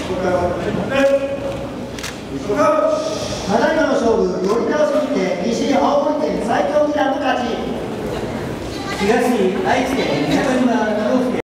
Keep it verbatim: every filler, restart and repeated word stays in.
ただいまの勝負、寄り倒しにて西青森県最強二段の勝ち。 東愛知県中島